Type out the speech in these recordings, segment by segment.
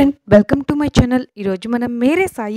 Friend, welcome to my channel. ఈరోజు మనం మేరే Sai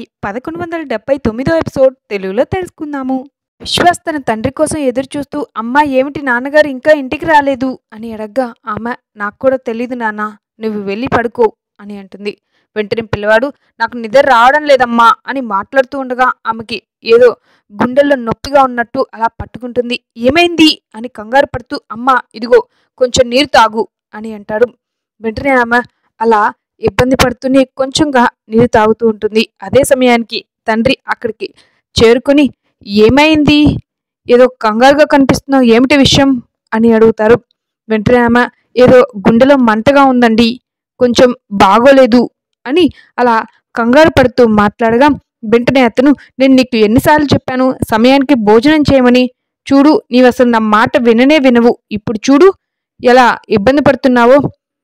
1179 episode తెలుగులో తెలుసుకుందాము. విశ్వాస్ తన తండ్రి కోసం ఎదురు చూస్తూ, అమ్మా ఏమిటి నాన్నగారు ఇంకా ఇంటికి రాలేదు అని అడగ్గా, ఆమె నాకు కూడా తెలీదు నాన్న, నువ్వు వెళ్ళి పడుకో అని అంటుంది. వెంటనే పిల్లవాడు నాకు నిద్ర రావడం లేదమ్మా అని మాట్లాడుతూ ఉండగా ఆమెకి ఏదో గుండెల్లో నొప్పిగా ఉన్నట్టు అలా పట్టుకుంటుంది. ఏమైంది అని కంగారు పడుతూ, అమ్మా ఇదిగో కొంచెం నీరు తాగు అని అంటాడు. వెంటనే ఆమె అలా ఇబ్బంది పడుతూనే కొంచెంగా నీరు తాగుతూ ఉంటుంది. అదే సమయానికి తండ్రి అక్కడికి చేరుకుని, ఏమైంది, ఏదో కంగారుగా కనిపిస్తున్నావు, ఏమిటి విషయం అని అడుగుతారు. వెంటనే ఆమె ఏదో గుండెలో మంటగా ఉందండి, కొంచెం బాగోలేదు అని అలా కంగారు పడుతూ మాట్లాడగా, వెంటనే అతను, నేను నీకు ఎన్నిసార్లు చెప్పాను సమయానికి భోజనం చేయమని, చూడు నీవు అసలు నా మాట విననే వినవు, ఇప్పుడు చూడు ఎలా ఇబ్బంది పడుతున్నావో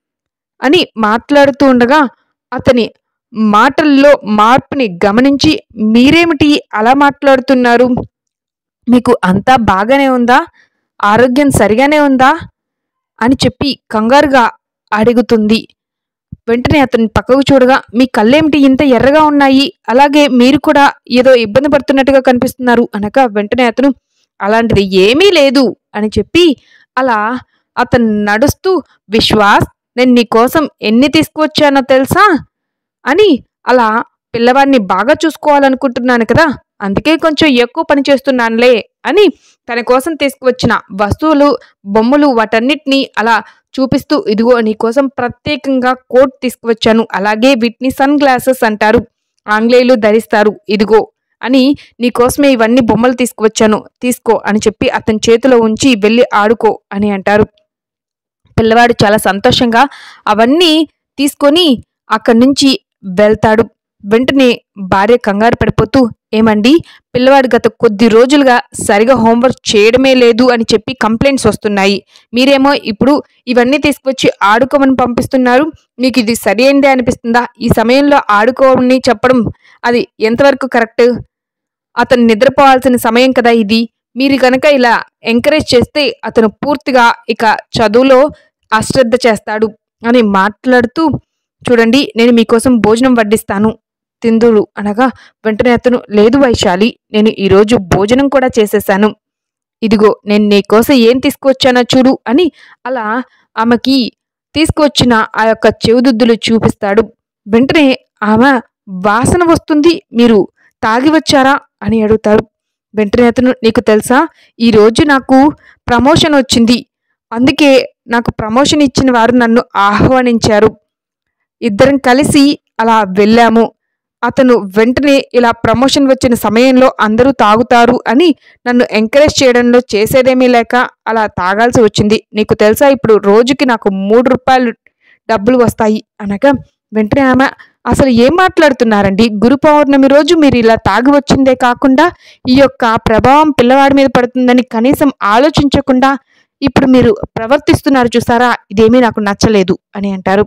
అని మాట్లాడుతూ ఉండగా అతని మాటల్లో మార్పుని గమనించి, మీరేమిటి అలా మాట్లాడుతున్నారు, మీకు అంతా బాగానే ఉందా, ఆరోగ్యం సరిగానే ఉందా అని చెప్పి కంగారుగా అడుగుతుంది. వెంటనే అతని పక్కకు చూడగా, మీ కళ్ళేమిటి ఇంత ఎర్రగా ఉన్నాయి, అలాగే మీరు కూడా ఏదో ఇబ్బంది పడుతున్నట్టుగా కనిపిస్తున్నారు అనగా, వెంటనే అతను అలాంటిది ఏమీ లేదు అని చెప్పి అలా అతను నడుస్తూ, విశ్వాస్ నేను నీ కోసం ఎన్ని తీసుకువచ్చానో తెలుసా అని, అలా పిల్లవాడిని బాగా చూసుకోవాలనుకుంటున్నాను కదా, అందుకే కొంచెం ఎక్కువ పని చేస్తున్నానులే అని తన కోసం తీసుకువచ్చిన వస్తువులు, బొమ్మలు వాటన్నిటినీ అలా చూపిస్తూ, ఇదిగో నీ కోసం ప్రత్యేకంగా కోట్ తీసుకువచ్చాను, అలాగే వీటిని సన్ గ్లాసెస్ అంటారు, ఆంగ్లేయులు ధరిస్తారు, ఇదిగో అని నీకోసమే ఇవన్నీ బొమ్మలు తీసుకువచ్చాను, తీసుకో అని చెప్పి అతని చేతిలో ఉంచి వెళ్ళి ఆడుకో అని అంటారు. పిల్లవాడు చాలా సంతోషంగా అవన్నీ తీసుకొని అక్కడి నుంచి వెళ్తాడు. వెంటనే భార్య కంగారు పడిపోతూ, ఏమండి పిల్లవాడు గత కొద్ది రోజులుగా సరిగా హోంవర్క్ చేయడమే లేదు అని చెప్పి కంప్లైంట్స్ వస్తున్నాయి, మీరేమో ఇప్పుడు ఇవన్నీ తీసుకొచ్చి ఆడుకోమని పంపిస్తున్నారు, మీకు ఇది సరి అయిందే అనిపిస్తుందా, ఈ సమయంలో ఆడుకోమని చెప్పడం అది ఎంతవరకు కరెక్ట్, అతను నిద్రపోవాల్సిన సమయం కదా ఇది, మీరు కనుక ఇలా ఎంకరేజ్ చేస్తే అతను పూర్తిగా ఇక చదువులో అశ్రద్ధ చేస్తాడు అని మాట్లాడుతూ, చూడండి నేను మీకోసం భోజనం వడ్డిస్తాను తిందురు అనగా, వెంటనే అతను, లేదు వైశాలి నేను ఈరోజు భోజనం కూడా చేసేసాను, ఇదిగో నేను నీకోసం ఏం తీసుకువచ్చానో చూడు అని అలా ఆమెకి తీసుకువచ్చిన ఆ యొక్క చెవుదుద్దులు చూపిస్తాడు. వెంటనే ఆమె వాసన వస్తుంది, మీరు తాగి వచ్చారా అని అడుగుతారు. వెంటనే అతను, నీకు తెలుసా ఈరోజు నాకు ప్రమోషన్ వచ్చింది, అందుకే నాకు ప్రమోషన్ ఇచ్చిన వారు నన్ను ఆహ్వానించారు, ఇద్దరం కలిసి అలా వెళ్ళాము, అతను వెంటనే ఇలా ప్రమోషన్ వచ్చిన సమయంలో అందరూ తాగుతారు అని నన్ను ఎంకరేజ్ చేయడంలో చేసేదేమీ లేక అలా తాగాల్సి వచ్చింది, నీకు తెలుసా ఇప్పుడు రోజుకి నాకు 3 రూపాయలు డబ్బులు వస్తాయి అనగా, వెంటనే ఆమె, అసలు ఏం మాట్లాడుతున్నారండి, గురు పౌర్ణమి రోజు మీరు ఇలా తాగి వచ్చిందే కాకుండా ఈ యొక్క ప్రభావం పిల్లవాడి మీద పడుతుందని కనీసం ఆలోచించకుండా ఇప్పుడు మీరు ప్రవర్తిస్తున్నారు చూసారా, ఇదేమీ నాకు నచ్చలేదు అని అంటారు.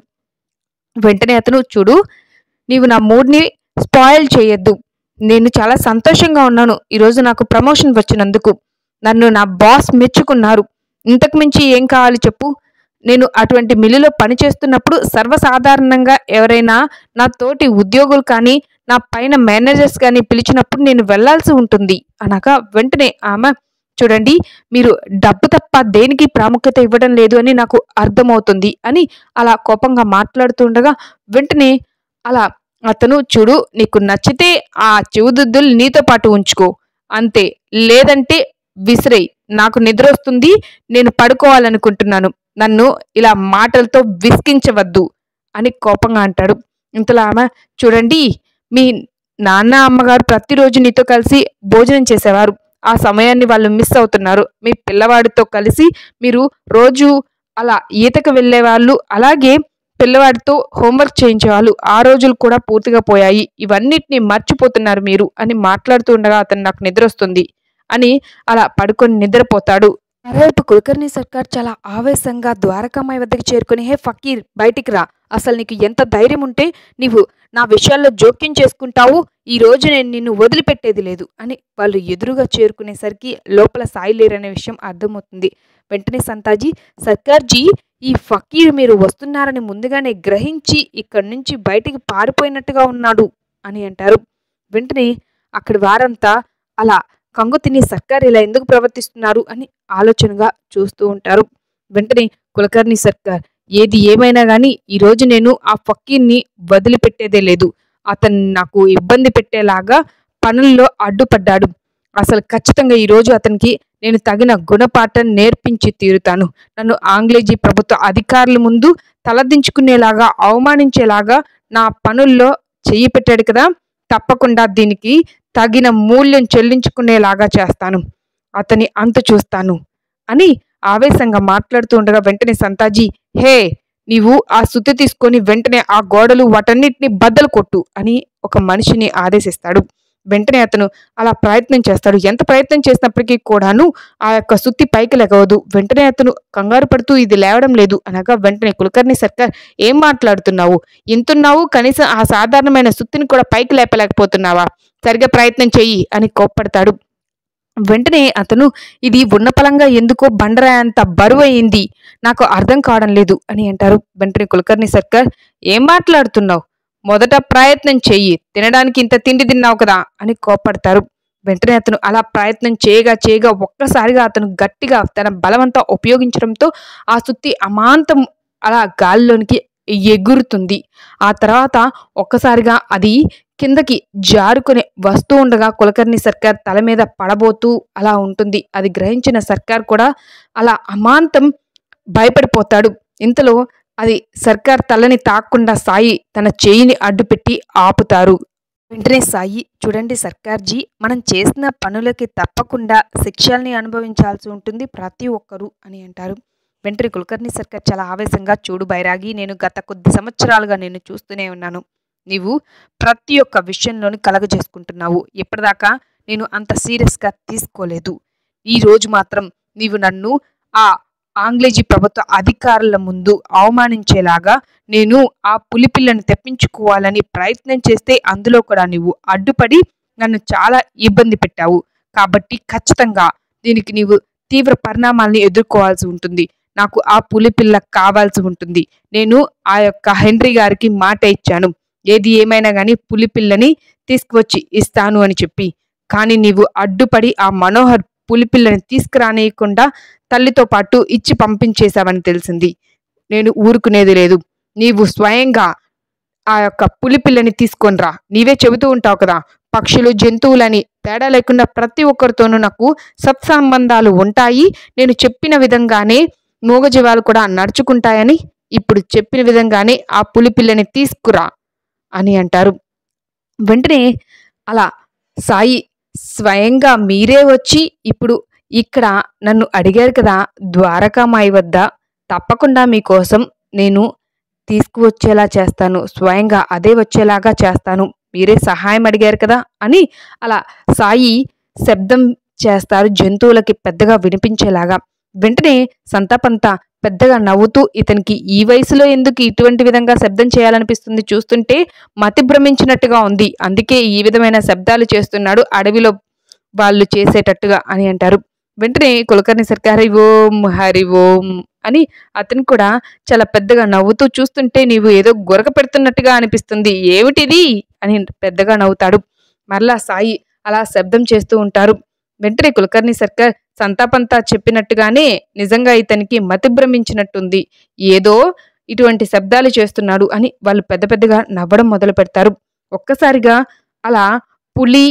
వెంటనే అతను, చూడు నీవు నా మూడ్ని స్పాయిల్ చేయొద్దు, నేను చాలా సంతోషంగా ఉన్నాను ఈరోజు నాకు ప్రమోషన్ వచ్చినందుకు, నన్ను నా బాస్ మెచ్చుకున్నారు, ఇంతకు మించి ఏం కావాలి చెప్పు, నేను అటువంటి మిల్లులో పనిచేస్తున్నప్పుడు సర్వసాధారణంగా ఎవరైనా నా తోటి ఉద్యోగులు కానీ నా పైన మేనేజర్స్ కానీ పిలిచినప్పుడు నేను వెళ్లాల్సి ఉంటుంది అనగా, వెంటనే ఆమె, చూడండి మీరు డబ్బు తప్ప దేనికి ప్రాముఖ్యత ఇవ్వడం లేదు అని నాకు అర్థమవుతుంది అని అలా కోపంగా మాట్లాడుతుండగా, వెంటనే అలా అతను, చూడు నీకు నచ్చితే ఆ చెవుదుద్దులు నీతో పాటు ఉంచుకో అంతే, లేదంటే విసిరేయ్, నాకు నిద్ర వస్తుంది, నేను పడుకోవాలనుకుంటున్నాను, నన్ను ఇలా మాటలతో విసిగించవద్దు అని కోపంగా అంటాడు. ఇంతలో ఆమె, చూడండి మీ నాన్న అమ్మగారు ప్రతిరోజు నీతో కలిసి భోజనం చేసేవారు, ఆ సమయాన్ని వాళ్ళు మిస్ అవుతున్నారు, మీ పిల్లవాడితో కలిసి మీరు రోజు అలా ఈతకు వెళ్ళేవాళ్ళు, అలాగే పిల్లవాడితో హోంవర్క్ చేయించేవాళ్ళు, ఆ రోజులు కూడా పూర్తిగా పోయాయి, ఇవన్నిటిని మర్చిపోతున్నారు మీరు అని మాట్లాడుతూ ఉండగా, అతను నాకు నిద్ర వస్తుంది అని అలా పడుకొని నిద్రపోతాడు. మరోవైపు కులకర్ణి సర్కార్ చాలా ఆవేశంగా ద్వారకామాయి వద్దకు చేరుకుని, హే ఫకీర్ బయటికి రా, అసలు నీకు ఎంత ధైర్యం ఉంటే నీవు నా విషయాల్లో జోక్యం చేసుకుంటావు, ఈ రోజు నేను నిన్ను వదిలిపెట్టేది లేదు అని వాళ్ళు ఎదురుగా చేరుకునేసరికి లోపల సాయి లేరనే విషయం అర్థమవుతుంది. వెంటనే సంతాజీ, సర్కార్జీ ఈ ఫకీర్ మీరు వస్తున్నారని ముందుగానే గ్రహించి ఇక్కడి నుంచి బయటికి పారిపోయినట్టుగా ఉన్నాడు అని అంటారు. వెంటనే అక్కడి వారంతా అలా కంగుతిని సర్కార్ ఇలా ఎందుకు ప్రవర్తిస్తున్నారు అని ఆలోచనగా చూస్తూ ఉంటారు. వెంటనే కులకర్ణి సర్కార్, ఏది ఏమైనా గాని ఈరోజు నేను ఆ ఫకీర్ని వదిలిపెట్టేదే లేదు. అతను నాకు ఇబ్బంది పెట్టేలాగా పనుల్లో అడ్డుపడ్డాడు. అసలు ఖచ్చితంగా ఈరోజు అతనికి నేను తగిన గుణపాఠం నేర్పించి తీరుతాను. నన్ను ఆంగ్లేజీ ప్రభుత్వ అధికారుల ముందు తలదించుకునేలాగా అవమానించేలాగా నా పనుల్లో చెయ్యి పెట్టాడు కదా, తప్పకుండా దీనికి తగిన మూల్యం చెల్లించుకునేలాగా చేస్తాను. అతని అంతు చూస్తాను అని ఆవేశంగా మాట్లాడుతూ ఉండగా వెంటనే సంతాజీ, హే, నీవు ఆ సుత్తి తీసుకొని వెంటనే ఆ గోడలు వాటన్నిటిని బద్దలు కొట్టు అని ఒక మనిషిని ఆదేశిస్తాడు. వెంటనే అతను అలా ప్రయత్నం చేస్తాడు. ఎంత ప్రయత్నం చేసినప్పటికీ కూడాను ఆ యొక్క సుత్తి పైకి లెగవదు. వెంటనే అతను కంగారు పడుతూ ఇది లేవడం లేదు అనగా వెంటనే కులకర్ణి సర్కార్, ఏం మాట్లాడుతున్నావు? ఇంతున్నావు, కనీసం ఆ సాధారణమైన సుత్తిని కూడా పైకి లేపలేకపోతున్నావా? సరిగా ప్రయత్నం చెయ్యి అని కోప్పడతాడు. వెంటనే అతను, ఇది ఉన్నపలంగా ఎందుకో బండరాయి అంత బరువు అయింది, నాకు అర్థం కావడం లేదు అని అంటారు. వెంటనే కులకర్ణి సర్కార్, ఏం మాట్లాడుతున్నావు? మొదట ప్రయత్నం చెయ్యి, తినడానికి ఇంత తిండి తిన్నావు కదా అని కోప్పడతారు. వెంటనే అతను అలా ప్రయత్నం చేయగా చేయగా ఒక్కసారిగా అతను గట్టిగా తన బలమంతా ఉపయోగించడంతో ఆ సుత్తి అమాంతం అలా గాలిలోనికి ఎగురుతుంది. ఆ తర్వాత ఒక్కసారిగా అది కిందకి జారుకుని వస్తూ ఉండగా కులకర్ణి సర్కార్ తల మీద పడబోతూ అలా ఉంటుంది. అది గ్రహించిన సర్కార్ కూడా అలా అమాంతం భయపడిపోతాడు. ఇంతలో అది సర్కార్ తలని తాక్కుండా సాయి తన చేయిని అడ్డుపెట్టి ఆపుతారు. వెంటనే సాయి, చూడండి సర్కార్జీ, మనం చేసిన పనులకి తప్పకుండా శిక్షల్ని అనుభవించాల్సి ఉంటుంది ప్రతి ఒక్కరూ అని అంటారు. వెంటనే కులకర్ణి సర్కార్ చాలా ఆవేశంగా, చూడు బైరాగి, నేను గత కొద్ది సంవత్సరాలుగా నేను చూస్తూనే ఉన్నాను. నీవు ప్రతి ఒక్క విషయంలోని కలగజేసుకుంటున్నావు. ఇప్పటిదాకా నేను అంత సీరియస్గా తీసుకోలేదు. ఈ రోజు మాత్రం నీవు నన్ను ఆ ఆంగ్లేజీ ప్రభుత్వ అధికారుల ముందు అవమానించేలాగా నేను ఆ పులిపిల్లను తెప్పించుకోవాలని ప్రయత్నం చేస్తే అందులో కూడా నీవు అడ్డుపడి నన్ను చాలా ఇబ్బంది పెట్టావు. కాబట్టి ఖచ్చితంగా దీనికి నీవు తీవ్ర పరిణామాల్ని ఎదుర్కోవాల్సి ఉంటుంది. నాకు ఆ పులిపిల్ల కావాల్సి ఉంటుంది. నేను ఆ యొక్క హెన్రీ గారికి మాట ఇచ్చాను, ఏది ఏమైనా కానీ పులిపిల్లని తీసుకువచ్చి ఇస్తాను అని చెప్పి. కానీ నీవు అడ్డుపడి ఆ మనోహర్ పులిపిల్లని తీసుకురానియకుండా తల్లితో పాటు ఇచ్చి పంపించేశావని తెలిసింది. నేను ఊరుకునేది లేదు. నీవు స్వయంగా ఆ యొక్క పులిపిల్లని తీసుకొనిరా. నీవే చెబుతూ ఉంటావు కదా, పక్షులు జంతువులని తేడా లేకుండా ప్రతి ఒక్కరితోనూ నాకు సత్సంబంధాలు ఉంటాయి, నేను చెప్పిన విధంగానే మూగజీవాలు కూడా నడుచుకుంటాయని. ఇప్పుడు చెప్పిన విధంగానే ఆ పులిపిల్లని తీసుకురా అని అంటారు. వెంటనే అలా సాయి, స్వయంగా మీరే వచ్చి ఇప్పుడు ఇక్కడ నన్ను అడిగారు కదా ద్వారకామాయి వద్ద, తప్పకుండా మీకోసం నేను తీసుకువచ్చేలా చేస్తాను, స్వయంగా అదే వచ్చేలాగా చేస్తాను, మీరే సహాయం అడిగారు కదా అని అలా సాయి శబ్దం చేస్తారు జంతువులకి పెద్దగా వినిపించేలాగా. వెంటనే సంతాపంతా పెద్దగా నవ్వుతూ, ఇతనికి ఈ వయసులో ఎందుకు ఇటువంటి విధంగా శబ్దం చేయాలనిపిస్తుంది, చూస్తుంటే మతి భ్రమించినట్టుగా ఉంది, అందుకే ఈ విధమైన శబ్దాలు చేస్తున్నాడు అడవిలో వాళ్ళు చేసేటట్టుగా అని అంటారు. వెంటనే కులకర్ణి సర్కార్, హరి ఓం హరి ఓం అని అతను కూడా చాలా పెద్దగా నవ్వుతూ, చూస్తుంటే నీవు ఏదో గొరక పెడుతున్నట్టుగా అనిపిస్తుంది, ఏమిటిది అని పెద్దగా నవ్వుతాడు. మరలా సాయి అలా శబ్దం చేస్తూ ఉంటారు. వెంటనే కులకర్ణి సర్కార్ సంతాపంతా చెప్పినట్టుగానే నిజంగా ఇతనికి మతి భ్రమించినట్టుంది, ఏదో ఇటువంటి శబ్దాలు చేస్తున్నాడు అని వాళ్ళు పెద్ద పెద్దగా నవ్వడం మొదలు పెడతారు. ఒక్కసారిగా అలా పులి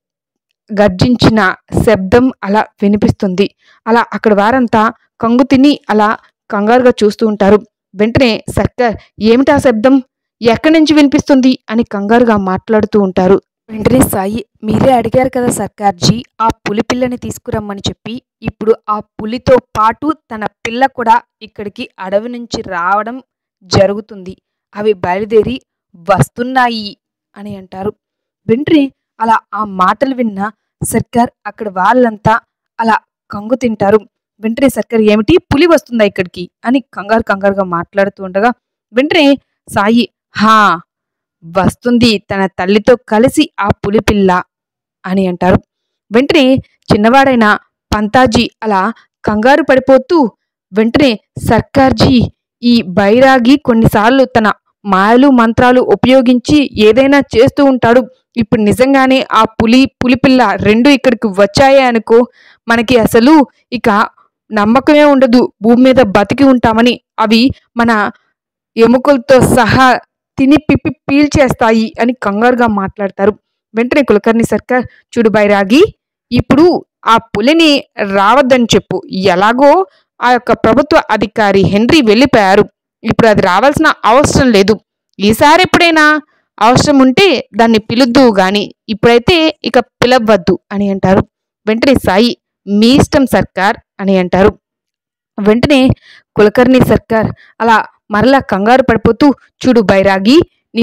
గర్జించిన శబ్దం అలా వినిపిస్తుంది. అలా అక్కడ వారంతా కంగు తిని అలా కంగారుగా చూస్తూ ఉంటారు. వెంటనే సర్కార్, ఏమిటా శబ్దం, ఎక్కడి నుంచి వినిపిస్తుంది అని కంగారుగా మాట్లాడుతూ ఉంటారు. వెంటనే సాయి, మీరే అడిగారు కదా సర్కార్జీ ఆ పులి పిల్లని తీసుకురమ్మని చెప్పి, ఇప్పుడు ఆ పులితో పాటు తన పిల్ల కూడా ఇక్కడికి అడవి నుంచి రావడం జరుగుతుంది, అవి బయలుదేరి వస్తున్నాయి అని అంటారు. వెంటనే అలా ఆ మాటలు విన్న సర్కార్ అక్కడ వాళ్ళంతా అలా కంగు తింటారు. వెంటనే సర్కార్, ఏమిటి పులి వస్తుందా ఇక్కడికి అని కంగారుగా మాట్లాడుతూ ఉండగా వెంటనే సాయి, హా వస్తుంది, తన తల్లితో కలిసి ఆ పులిపిల్ల అని అంటారు. వెంటనే చిన్నవాడైన పంతాజీ అలా కంగారు పడిపోతూ, వెంటనే సర్కార్జీ ఈ బైరాగి కొన్నిసార్లు తన మాయలు మంత్రాలు ఉపయోగించి ఏదైనా చేస్తూ ఉంటాడు. ఇప్పుడు నిజంగానే ఆ పులిపిల్ల రెండు ఇక్కడికి వచ్చాయే అనుకో, మనకి అసలు ఇక నమ్మకమే ఉండదు భూమి మీద బతికి ఉంటామని. అవి మన ఎముకలతో సహా తిని పిప్పి పీల్చేస్తాయి అని కంగారుగా మాట్లాడతారు. వెంటనే కులకర్ణి సర్కార్, చూడు బైరాగి, ఇప్పుడు ఆ పులిని రావద్దని చెప్పు. ఎలాగో ఆ యొక్క ప్రభుత్వ అధికారి హెన్రీ వెళ్ళిపోయారు. ఇప్పుడు అది రావాల్సిన అవసరం లేదు. ఈసారి ఎప్పుడైనా అవసరం ఉంటే దాన్ని పిలుద్దువు గాని ఇప్పుడైతే ఇక పిలవద్దు అని అంటారు. వెంటనే సాయి, మీ ఇష్టం సర్కార్ అని అంటారు. వెంటనే కులకర్ణి సర్కార్ అలా మరలా కంగారు పడిపోతూ, చూడు బైరాగి,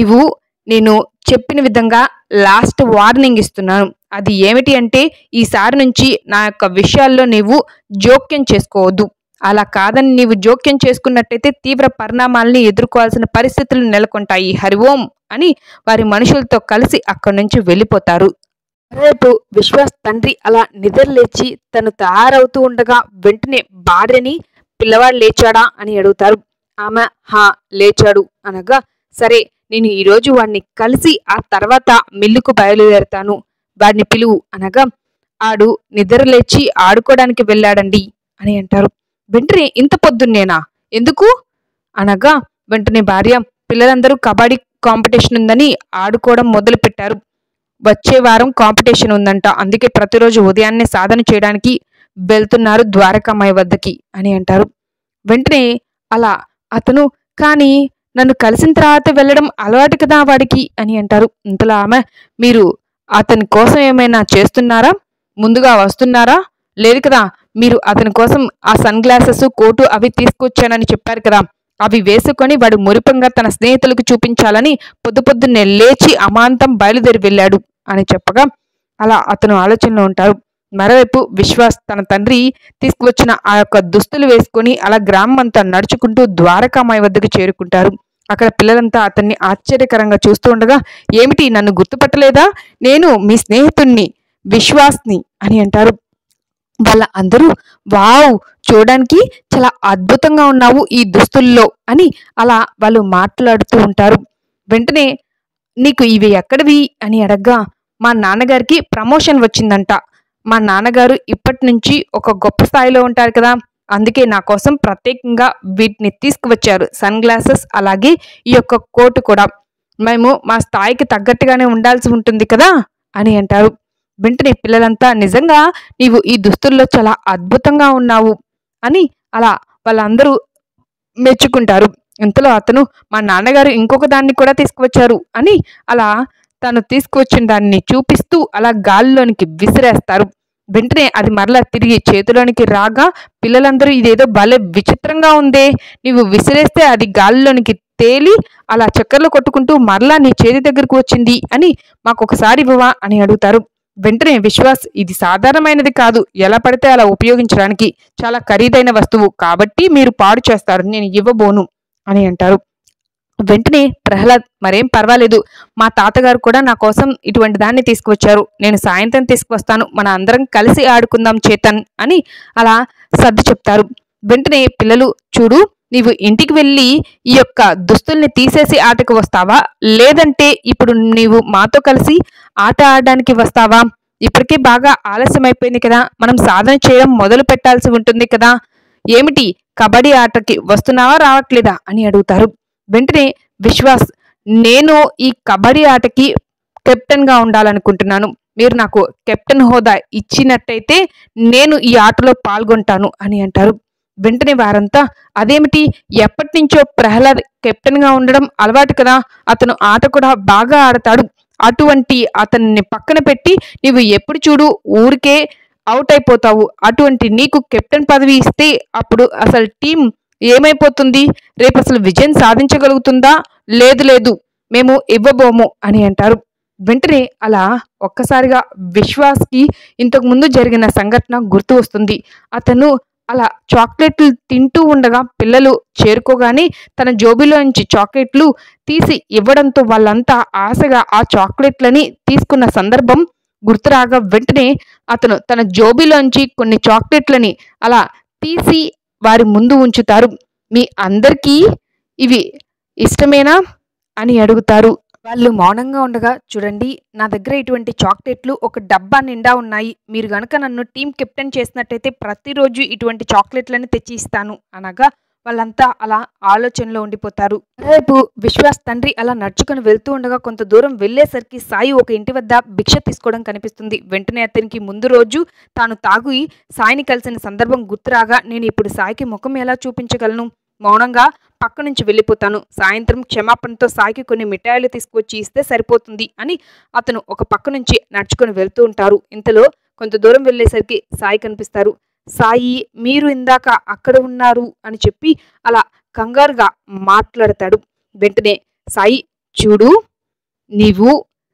నేను చెప్పిన విధంగా లాస్ట్ వార్నింగ్ ఇస్తున్నాను. అది ఏమిటి అంటే, ఈసారి నుంచి నా యొక్క విషయాల్లో నీవు జోక్యం చేసుకోవద్దు. అలా కాదని నీవు జోక్యం చేసుకున్నట్టయితే తీవ్ర పరిణామాలని ఎదుర్కోవాల్సిన పరిస్థితులు నెలకొంటాయి. హరి ఓం అని వారి మనుషులతో కలిసి అక్కడి నుంచి వెళ్ళిపోతారు. రేపు విశ్వాస్ తండ్రి అలా నిద్రలేచి తను తయారవుతూ ఉండగా వెంటనే భార్యని, పిల్లవాడు లేచాడా అని అడుగుతారు. ఆమె హా లేచాడు అనగా, సరే నేను ఈరోజు వాడిని కలిసి ఆ తర్వాత మిల్లుకు బయలుదేరుతాను, వాడిని పిలువు అనగా, ఆడు నిద్రలేచి ఆడుకోవడానికి వెళ్ళాడండి అని అంటారు. వెంటనే ఇంత పొద్దున్నేనా, ఎందుకు అనగా, వెంటనే భార్య, పిల్లలందరూ కబడ్డీ కాంపిటీషన్ ఉందని ఆడుకోవడం మొదలు పెట్టారు. వచ్చే వారం కాంపిటీషన్ ఉందంట, అందుకే ప్రతిరోజు ఉదయాన్నే సాధన చేయడానికి వెళ్తున్నారు ద్వారకామాయి వద్దకి అని అంటారు. వెంటనే అలా అతను, కానీ నన్ను కలిసిన తర్వాత వెళ్ళడం అలవాటు కదా వాడికి అని అంటారు. ఇంతలో ఆమె, మీరు అతని కోసం ఏమైనా చేస్తున్నారా, ముందుగా వస్తున్నారా, లేదు కదా, మీరు అతని కోసం ఆ సన్ గ్లాసెస్ కోటు అవి తీసుకొచ్చానని చెప్పారు కదా, అవి వేసుకొని వాడు మురిపంగా తన స్నేహితులకు చూపించాలని పొద్దున్నే లేచి అమాంతం బయలుదేరి వెళ్ళాడు అని చెప్పగా అలా అతను ఆలోచనలో ఉంటారు. మరోవైపు విశ్వాస్ తన తండ్రి తీసుకువచ్చిన ఆ యొక్క దుస్తులు వేసుకొని అలా గ్రామం అంతా నడుచుకుంటూ ద్వారకామాయి వద్దకు చేరుకుంటారు. అక్కడ పిల్లలంతా అతన్ని ఆశ్చర్యకరంగా చూస్తూ ఉండగా, ఏమిటి నన్ను గుర్తుపట్టలేదా, నేను మీ స్నేహితుణ్ణి విశ్వాస్ని అని అంటారు. వాళ్ళ అందరూ, వావ్, చూడడానికి చాలా అద్భుతంగా ఉన్నావు ఈ దుస్తుల్లో అని అలా వాళ్ళు మాట్లాడుతూ ఉంటారు. వెంటనే, నీకు ఇవి ఎక్కడివి అని అడగ్గా, మా నాన్నగారికి ప్రమోషన్ వచ్చిందంట, మా నాన్నగారు ఇప్పటి నుంచి ఒక గొప్ప స్థాయిలో ఉంటారు కదా, అందుకే నా కోసం ప్రత్యేకంగా వీటిని తీసుకువచ్చారు, సన్ గ్లాసెస్ అలాగే ఈ యొక్క కోటు కూడా. మేము మా స్థాయికి తగ్గట్టుగానే ఉండాల్సి ఉంటుంది కదా అని అంటారు. వెంటనే పిల్లలంతా, నిజంగా నీవు ఈ దుస్తుల్లో చాలా అద్భుతంగా ఉన్నావు అని అలా వాళ్ళందరూ మెచ్చుకుంటారు. ఇంతలో అతను, మా నాన్నగారు ఇంకొక దాన్ని కూడా తీసుకువచ్చారు అని అలా తను తీసుకువచ్చిన దాన్ని చూపిస్తూ అలా గాలిలోనికి విసిరేస్తారు. వెంటనే అది మరలా తిరిగి చేతిలోనికి రాగా పిల్లలందరూ, ఇదేదో భలే విచిత్రంగా ఉందే, నీవు విసిరేస్తే అది గాలిలోనికి తేలి అలా చక్కర్లు కొట్టుకుంటూ మరలా నీ చేతి దగ్గరకు వచ్చింది అని మాకొకసారి ఇవ్వవా అని అడుగుతారు. వెంటనే విశ్వాస్, ఇది సాధారణమైనది కాదు, ఎలా పడితే అలా ఉపయోగించడానికి, చాలా ఖరీదైన వస్తువు కాబట్టి మీరు పాడు చేస్తారు, నేను ఇవ్వబోను అని అంటారు. వెంటనే ప్రహ్లాద్, మరేం పర్వాలేదు, మా తాతగారు కూడా నా కోసం ఇటువంటి దాన్ని తీసుకువచ్చారు, నేను సాయంత్రం తీసుకువస్తాను, మన అందరం కలిసి ఆడుకుందాం చేతన్ అని అలా సర్ది చెప్తారు. వెంటనే పిల్లలు, చూడు, నీవు ఇంటికి వెళ్ళి ఈ యొక్క దుస్తుల్ని తీసేసి ఆటకు వస్తావా, లేదంటే ఇప్పుడు నీవు మాతో కలిసి ఆట ఆడడానికి వస్తావా, ఇప్పటికే బాగా ఆలస్యం అయిపోయింది కదా, మనం సాధన చేయడం మొదలు పెట్టాల్సి ఉంటుంది కదా, ఏమిటి కబడ్డీ ఆటకి వస్తున్నావా రావట్లేదా అని అడుగుతారు. వెంటనే విశ్వాస్, నేను ఈ కబడ్డీ ఆటకి కెప్టెన్గా ఉండాలనుకుంటున్నాను, మీరు నాకు కెప్టెన్ హోదా ఇచ్చినట్టయితే నేను ఈ ఆటలో పాల్గొంటాను అని అంటారు. వెంటనే వారంతా, అదేమిటి, ఎప్పటి నుంచో ప్రహ్లాద్ కెప్టెన్గా ఉండడం అలవాటు కదా, అతను ఆట కూడా బాగా ఆడతాడు, అటువంటి అతన్ని పక్కన పెట్టి నీవు ఎప్పుడు చూడు ఊరికే అవుట్ అయిపోతావు, అటువంటి నీకు కెప్టెన్ పదవి ఇస్తే అప్పుడు అసలు టీం ఏమైపోతుంది, రేపు అసలు విజయం సాధించగలుగుతుందా, లేదు మేము ఇవ్వబోము అని అంటారు. వెంటనే అలా ఒక్కసారిగా విశ్వాస్కి ఇంతకు ముందు జరిగిన సంఘటన గుర్తు వస్తుంది. అతను అలా చాక్లెట్లు తింటూ ఉండగా పిల్లలు చేరుకోగానే తన జోబిలోంచి చాక్లెట్లు తీసి ఇవ్వడంతో వాళ్ళంతా ఆశగా ఆ చాక్లెట్లని తీసుకున్న సందర్భం గుర్తురాగా వెంటనే అతను తన జోబిలోంచి కొన్ని చాక్లెట్లని అలా తీసి వారి ముందు ఉంచుతారు. మీ అందరికీ ఇవి ఇష్టమేనా అని అడుగుతారు. వాళ్ళు మౌనంగా ఉండగా, చూడండి నా దగ్గర ఇటువంటి చాక్లెట్లు ఒక డబ్బా నిండా ఉన్నాయి. మీరు గనక నన్ను టీమ్ కెప్టెన్ చేసినట్టయితే ప్రతిరోజు ఇటువంటి చాక్లెట్లని తెచ్చి ఇస్తాను అనగా వాళ్ళంతా అలా ఆలోచనలో ఉండిపోతారు. రేపు విశ్వాస్ తండ్రి అలా నడుచుకుని వెళ్తూ ఉండగా కొంత దూరం వెళ్ళేసరికి సాయి ఒక ఇంటి వద్ద భిక్ష తీసుకోవడం కనిపిస్తుంది. వెంటనే అతనికి ముందు రోజు తాను తాగి సాయిని కలిసిన సందర్భం గుర్తురాగా, నేను ఇప్పుడు సాయికి ముఖం ఎలా చూపించగలను? మౌనంగా పక్క నుంచి వెళ్ళిపోతాను. సాయంత్రం క్షమాపణతో సాయికి కొన్ని మిఠాయిలు తీసుకొచ్చి ఇస్తే సరిపోతుంది అని అతను ఒక పక్క నుంచి నడుచుకొని వెళ్తూ ఉంటారు. ఇంతలో కొంత దూరం వెళ్ళేసరికి సాయి కనిపిస్తారు. సాయి, మీరు ఇందాక అక్కడ ఉన్నారు అని చెప్పి అలా కంగారుగా మాట్లాడతాడు. వెంటనే సాయి, చూడు, నీవు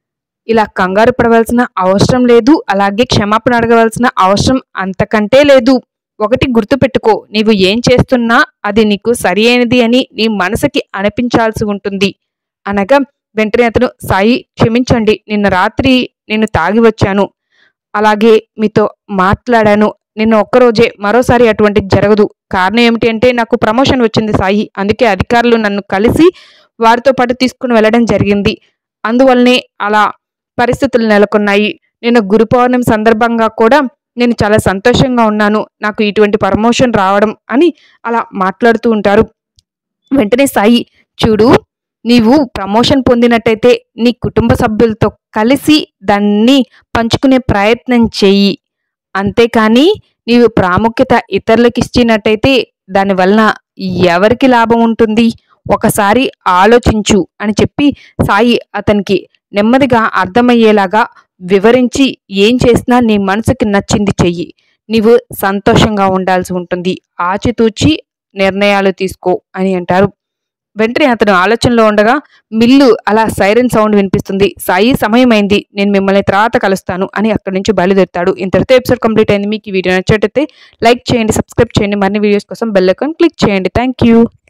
ఇలా కంగారు పడవలసిన అవసరం లేదు, అలాగే క్షమాపణ అడగవలసిన అవసరం అంతకంటే లేదు. ఒకటి గుర్తుపెట్టుకో, నీవు ఏం చేస్తున్నా అది నీకు సరి అయినది అని నీ మనసుకి అనిపించాల్సి ఉంటుంది అనగా వెంటనే అతను, సాయి క్షమించండి, నిన్న రాత్రి నేను తాగి వచ్చాను, అలాగే మీతో మాట్లాడాను. నిన్న ఒక్కరోజే, మరోసారి అటువంటిది జరగదు. కారణం ఏమిటి అంటే నాకు ప్రమోషన్ వచ్చింది సాయి, అందుకే అధికారులు నన్ను కలిసి వారితో పాటు తీసుకుని వెళ్ళడం జరిగింది. అందువల్లనే అలా పరిస్థితులు నెలకొన్నాయి. నిన్న గురు పౌర్ణమి సందర్భంగా కూడా నేను చాలా సంతోషంగా ఉన్నాను, నాకు ఇటువంటి ప్రమోషన్ రావడం అని అలా మాట్లాడుతూ ఉంటారు. వెంటనే సాయి, చూడు, నీవు ప్రమోషన్ పొందినట్టయితే నీ కుటుంబ సభ్యులతో కలిసి దాన్ని పంచుకునే ప్రయత్నం చెయ్యి. అంతేకాని నీవు ప్రాముఖ్యత ఇతరులకు ఇచ్చినట్టయితే దానివలన ఎవరికి లాభం ఉంటుంది? ఒకసారి ఆలోచించు అని చెప్పి సాయి అతనికి నెమ్మదిగా అర్థమయ్యేలాగా వివరించి, ఏం చేసినా నీ మనసుకి నచ్చింది చెయ్యి, నీవు సంతోషంగా ఉండాల్సి ఉంటుంది, ఆచితూచి నిర్ణయాలు తీసుకో అని అంటారు. వెంటనే అతను ఆలోచనలో ఉండగా మిల్లు అలా సైరన్ సౌండ్ వినిపిస్తుంది. సాయి, సమయం అయింది, నేను మిమ్మల్ని తర్వాత కలుస్తాను అని అక్కడి నుంచి బయలుదేరుతాడు. ఇంతటితో ఎపిసోడ్ కంప్లీట్ అయింది. మీకు ఈ వీడియో నచ్చినట్టయితే లైక్ చేయండి, సబ్స్క్రైబ్ చేయండి, మరిన్ని వీడియోస్ కోసం బెల్ ఐకాన్ క్లిక్ చేయండి. Thank you.